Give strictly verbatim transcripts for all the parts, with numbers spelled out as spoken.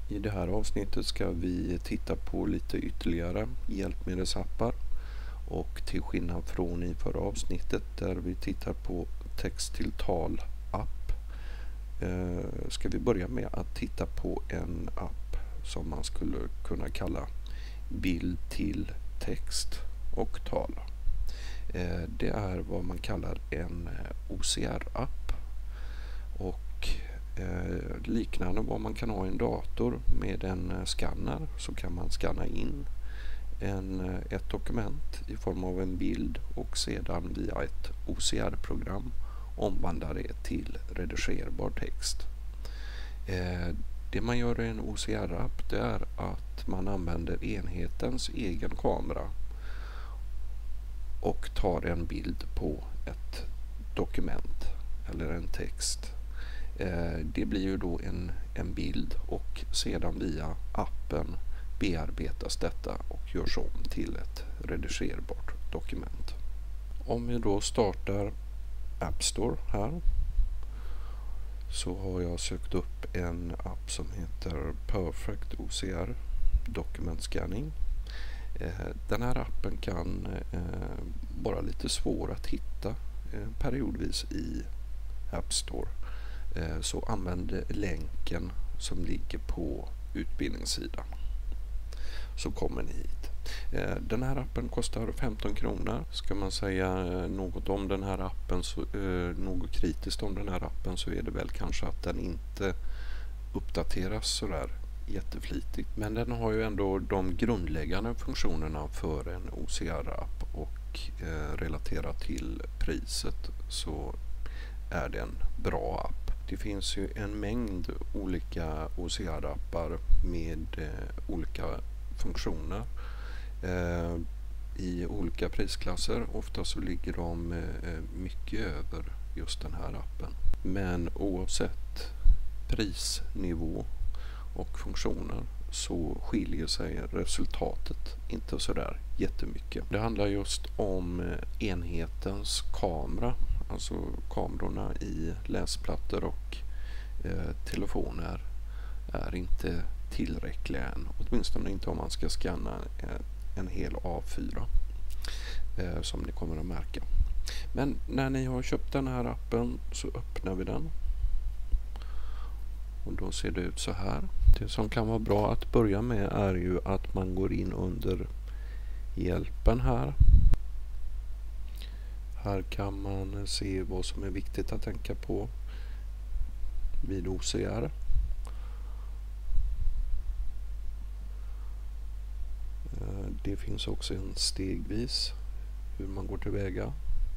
I det här avsnittet ska vi titta på lite ytterligare hjälpmedelsappar, och till skillnad från i förra avsnittet där vi tittar på text-till-tal-app eh, ska vi börja med att titta på en app som man skulle kunna kalla bild till text och tal. Eh, det är vad man kallar en O C R-app, och Eh, liknande vad man kan ha i en dator. Med en eh, skanner så kan man skanna in en, eh, ett dokument i form av en bild och sedan via ett O C R-program omvandla det till redigerbar text. Eh, det man gör i en O C R-app det är att man använder enhetens egen kamera och tar en bild på ett dokument eller en text. Det blir ju då en, en bild, och sedan via appen bearbetas detta och görs om till ett redigerbart dokument. Om vi då startar App Store här, så har jag sökt upp en app som heter Perfect O C R Document Scanning. Den här appen kan vara lite svår att hitta periodvis i App Store. Så använd länken som ligger på utbildningssidan, så kommer ni hit. Den här appen kostar femton kronor. Ska man säga något om den här appen, så, något kritiskt om den här appen, så är det väl kanske att den inte uppdateras sådär jätteflitigt. Men den har ju ändå de grundläggande funktionerna för en O C R-app, och relaterat till priset så är det en bra app. Det finns ju en mängd olika O C R-appar med eh, olika funktioner eh, i olika prisklasser. Ofta så ligger de eh, mycket över just den här appen. Men oavsett prisnivå och funktioner så skiljer sig resultatet inte så där jättemycket. Det handlar just om eh, enhetens kamera. Alltså kamerorna i läsplattor och eh, telefoner är inte tillräckliga än. Åtminstone inte om man ska scanna en, en hel A fyra eh, som ni kommer att märka. Men när ni har köpt den här appen så öppnar vi den. Och då ser det ut så här. Det som kan vara bra att börja med är ju att man går in under hjälpen här. Här kan man se vad som är viktigt att tänka på vid O C R. Det finns också en stegvis hur man går tillväga.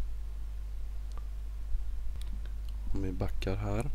Om vi backar här.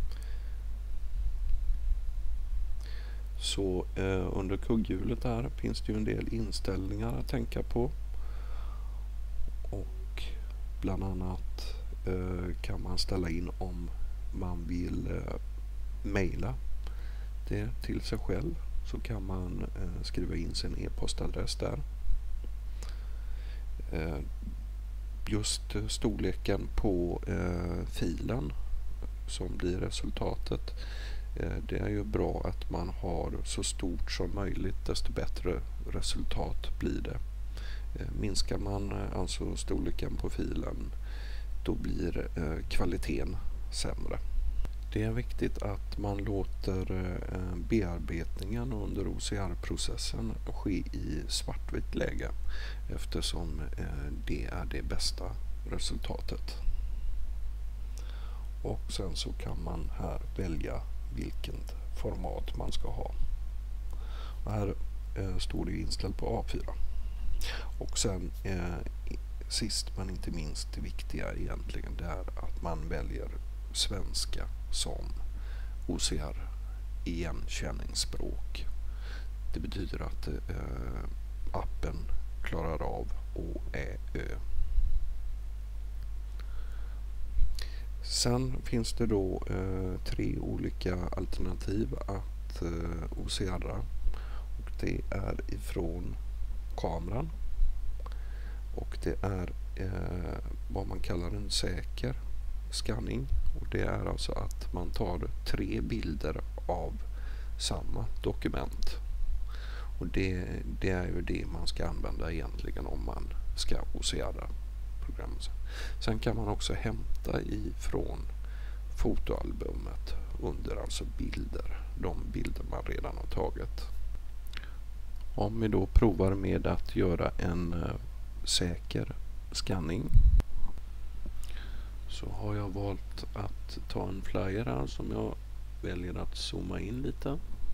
Så eh, under kugghjulet här finns det ju en del inställningar att tänka på. Och bland annat eh, kan man ställa in om man vill eh, mejla det till sig själv, så kan man eh, skriva in sin e-postadress där. Eh, just eh, storleken på eh, filen som blir resultatet, eh, det är ju bra att man har så stort som möjligt, desto bättre resultat blir det. Minskar man alltså storleken på filen, då blir eh, kvaliteten sämre. Det är viktigt att man låter eh, bearbetningen under O C R-processen ske i svartvitt läge, eftersom eh, det är det bästa resultatet. Och sen så kan man här välja vilket format man ska ha. Och här eh, står det inställt på A fyra. Och sen eh, sist men inte minst det viktiga egentligen, det är att man väljer svenska som O C R igenkänningsspråk. Det betyder att eh, appen klarar av Å, Ä, Ö. Sen finns det då eh, tre olika alternativ att eh, O C R, och det är ifrån kameran, och det är eh, vad man kallar en säker scanning, och det är alltså att man tar tre bilder av samma dokument. Och det, det är ju det man ska använda egentligen om man ska OCR programmet. Sen kan man också hämta ifrån fotoalbumet under alltså bilder, de bilder man redan har tagit. Om vi då provar med att göra en uh, säker scanning, så har jag valt att ta en flyer här som jag väljer att zooma in lite.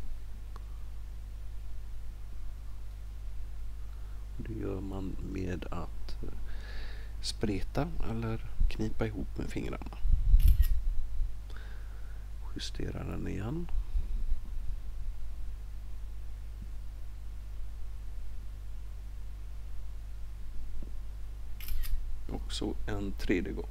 Det gör man med att spreta eller knipa ihop med fingrarna. Justera den igen. Och så en tredje gång.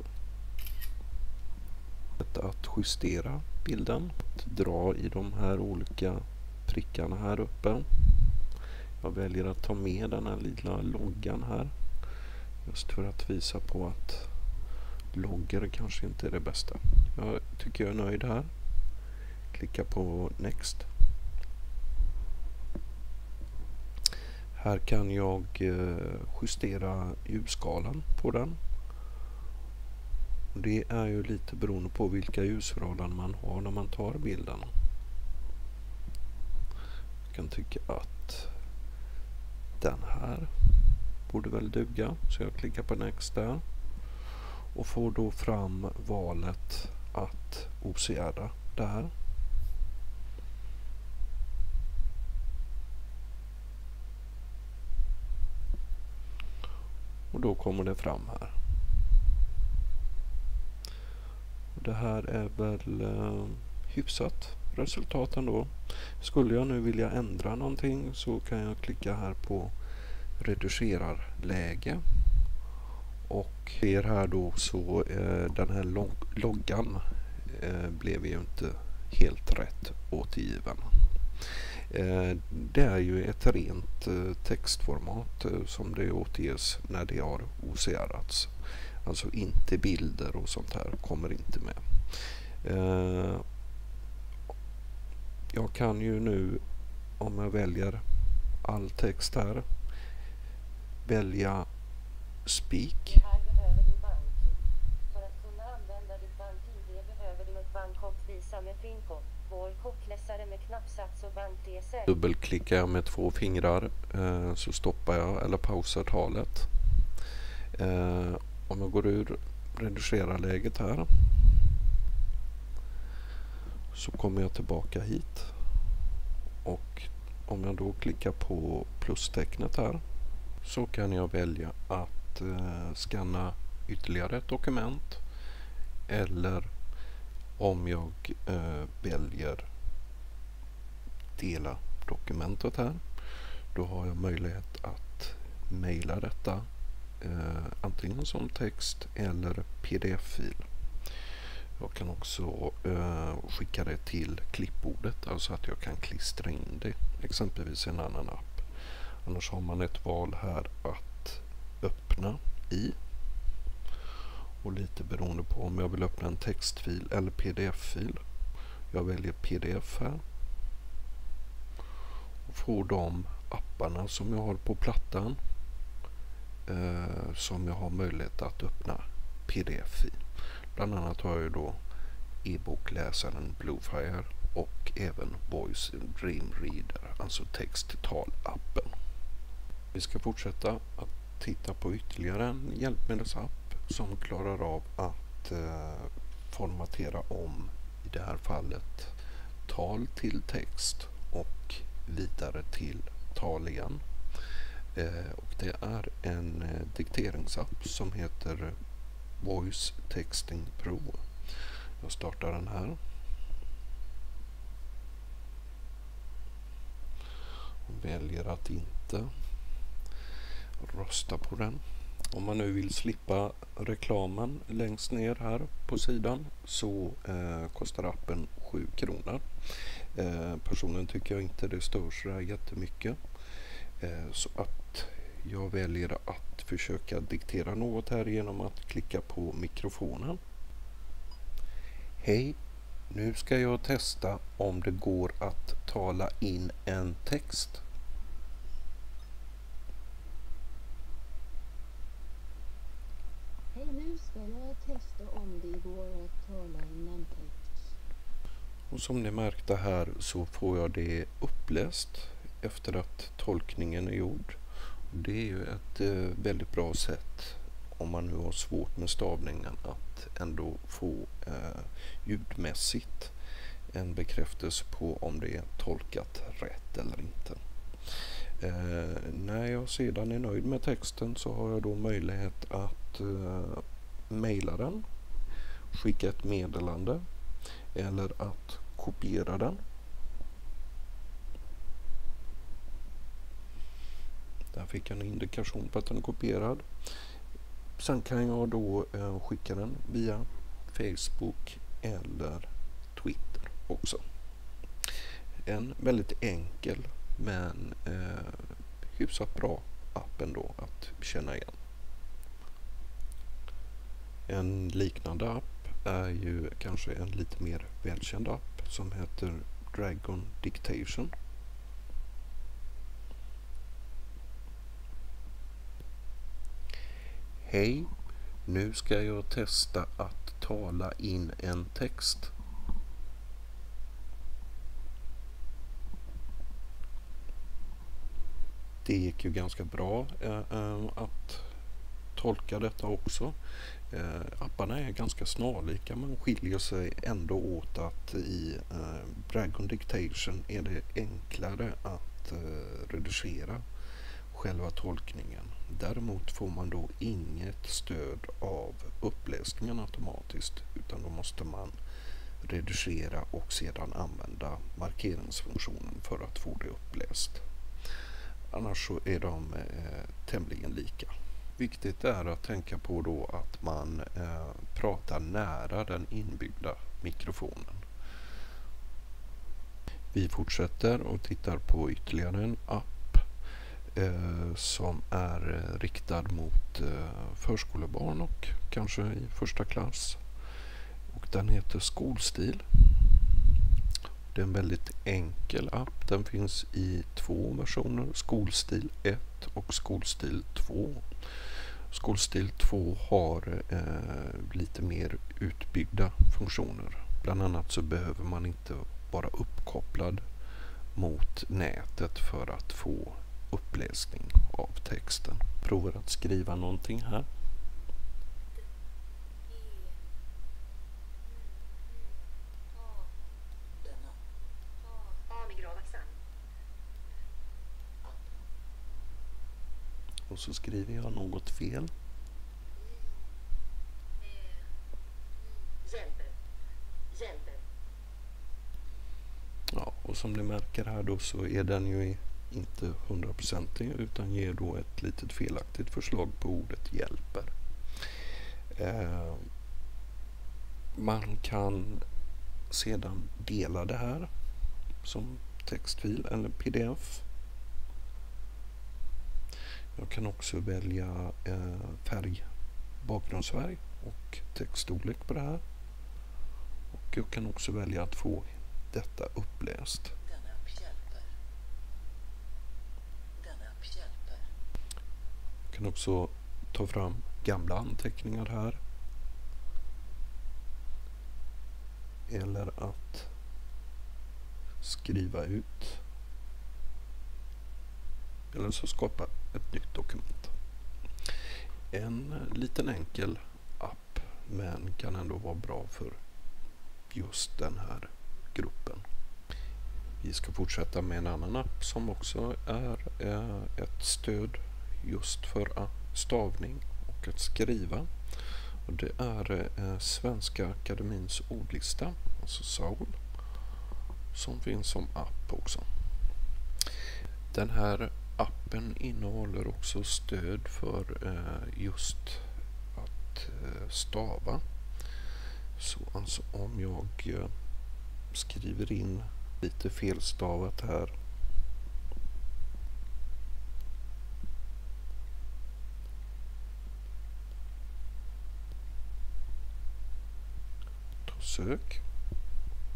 Att justera bilden. Att dra i de här olika prickarna här uppe. Jag väljer att ta med den här lilla loggan här. Just för att visa på att loggor kanske inte är det bästa. Jag tycker jag är nöjd här. Klicka på Next. Här kan jag justera ljusskalan på den. Det är ju lite beroende på vilka ljusförhållanden man har när man tar bilden. Jag kan tycka att den här borde väl duga, så jag klickar på Next där och får då fram valet att O C R där. Och då kommer det fram här. Och det här är väl eh, hyfsat resultaten då. Skulle jag nu vilja ändra någonting så kan jag klicka här på reducerarläge. Och ser här då så eh, den här log loggan eh, blev ju inte helt rätt återgiven. Eh, det är ju ett rent eh, textformat eh, som det återges när det har O C R:ats. Alltså inte bilder och sånt här kommer inte med. Eh, jag kan ju nu, om jag väljer all text här, välja Speak. Här behöver du BankID. För att kunna använda ditt BankID behöver du ett bankkort Visa med pinkod. Vår kortläsare med knappsats och BankD S L. Dubbelklickar jag med två fingrar eh, så stoppar jag eller pausar talet. Eh, om jag går ur reducerarläget här så kommer jag tillbaka hit. Och om jag då klickar på plustecknet här så kan jag välja att eh, scanna ytterligare ett dokument, eller om jag eh, väljer dela dokumentet här, då har jag möjlighet att mejla detta eh, antingen som text eller P D F-fil. Jag kan också eh, skicka det till klippbordet, alltså att jag kan klistra in det exempelvis i en annan app. Annars har man ett val här att öppna i. Och lite beroende på om jag vill öppna en textfil eller P D F-fil. Jag väljer P D F här. Och får de apparna som jag har på plattan eh, som jag har möjlighet att öppna P D F-fil. Bland annat har jag då e-bokläsaren Bluefire och även Voice Dream Reader, alltså text-tal-appen. Vi ska fortsätta att titta på ytterligare en hjälpmedelsapp som klarar av att eh, formatera om, i det här fallet, tal till text och vidare till tal igen. Eh, och det är en eh, dikteringsapp som heter Voice Texting Pro. Jag startar den här. Och väljer att inte rösta på den. Om man nu vill slippa reklamen längst ner här på sidan så eh, kostar appen sju kronor. Eh, personligen tycker jag inte det stör så här jättemycket. Eh, så att jag väljer att försöka diktera något här genom att klicka på mikrofonen. Hej, Nu ska jag testa om det går att tala in en text. Hej, nu ska jag testa om det går att tala in en text. Och som ni märkte här så får jag det uppläst efter att tolkningen är gjord. Det är ju ett eh, väldigt bra sätt om man nu har svårt med stavningen att ändå få eh, ljudmässigt en bekräftelse på om det är tolkat rätt eller inte. Eh, när jag sedan är nöjd med texten så har jag då möjlighet att eh, mejla den, skicka ett meddelande eller att kopiera den. Där fick jag en indikation på att den är kopierad. Sen kan jag då eh, skicka den via Facebook eller Twitter också. En väldigt enkel men eh, hyfsat bra app ändå att känna igen. En liknande app är ju kanske en lite mer välkänd app som heter Dragon Dictation. Hej, nu ska jag testa att tala in en text. Det gick ju ganska bra äh, att tolka detta också. Äh, apparna är ganska snarlika men skiljer sig ändå åt att i äh, Dragon Dictation är det enklare att äh, redigera själva tolkningen. Däremot får man då inget stöd av uppläsningen automatiskt utan då måste man redigera och sedan använda markeringsfunktionen för att få det uppläst. Annars så är de eh, tämligen lika. Viktigt är att tänka på då att man eh, pratar nära den inbyggda mikrofonen. Vi fortsätter och tittar på ytterligare en app eh, som är eh, riktad mot eh, förskolebarn och kanske i första klass. Och den heter Skolstil. Det är en väldigt enkel app. Den finns i två versioner, Skolstil ett och Skolstil två. Skolstil två har eh, lite mer utbyggda funktioner. Bland annat så behöver man inte vara uppkopplad mot nätet för att få uppläsning av texten. Provar att skriva någonting här. Och så skriver jag något fel. Ja, och som ni märker här då så är den ju inte hundraprocentig utan ger då ett litet felaktigt förslag på ordet hjälper. Eh, man kan sedan dela det här som textfil eller pdf. Jag kan också välja eh, färg, bakgrundsfärg och textstorlek på det här. Och jag kan också välja att få detta uppläst. Den app hjälper. Den app hjälper. Jag kan också ta fram gamla anteckningar här. Eller att skriva ut. Eller så skapa ett nytt dokument. En liten enkel app men kan ändå vara bra för just den här gruppen. Vi ska fortsätta med en annan app som också är ett stöd just för stavning och att skriva. Och det är Svenska Akademins ordlista, alltså S A O L, som finns som app också. Den här appen innehåller också stöd för just att stava. Så alltså om jag skriver in lite felstavat här. Ta sök.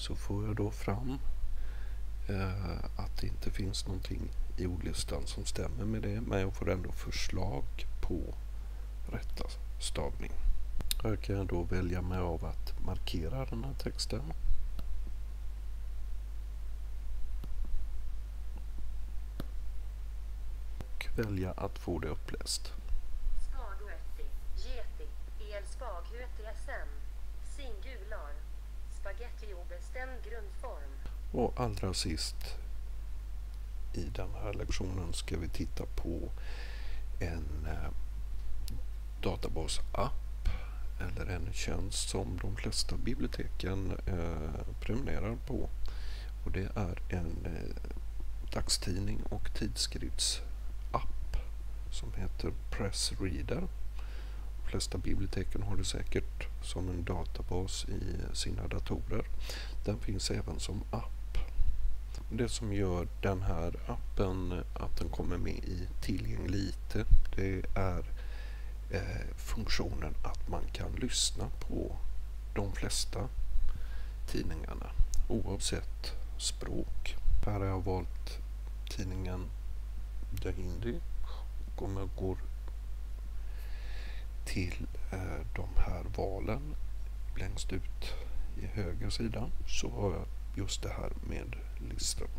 så får jag då fram eh, att det inte finns någonting i ordlistan som stämmer med det, men jag får ändå förslag på rätta stavning. Här kan jag då välja mig av att markera den här texten. Och välja att få det uppläst. Spaghetti, geti, el spaghöti sm, singular, spaghetti obestämd grundform. Och allra sist i den här lektionen ska vi titta på en eh, databasapp eller en tjänst som de flesta biblioteken eh, prenumererar på. Och det är en eh, dagstidning och tidskriftsapp som heter Pressreader. De flesta biblioteken har det säkert som en databas i sina datorer. Den finns även som app. Det som gör den här appen att den kommer med i Tillgänglig I T, det är eh, funktionen att man kan lyssna på de flesta tidningarna oavsett språk. Här har jag valt tidningen The Hindu, och om jag går till eh, de här valen längst ut i höger sida så har jag just det här med listan.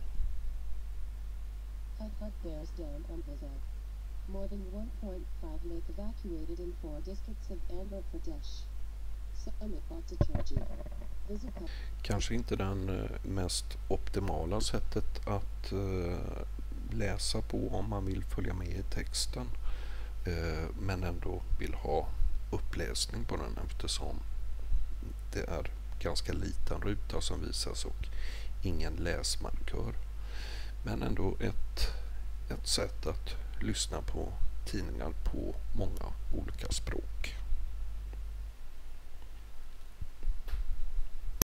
Hudhud bears down on Vizag. More than one point five lakh evacuated in four districts of Andhra Pradesh. Summit Bhattacharjee. Vizag. Kanske inte den eh, mest optimala sättet att eh, läsa på om man vill följa med i texten. Eh, men ändå vill ha uppläsning på den eftersom det är ganska liten ruta som visas och ingen läsmarkör. Men ändå ett, ett sätt att lyssna på tidningar på många olika språk.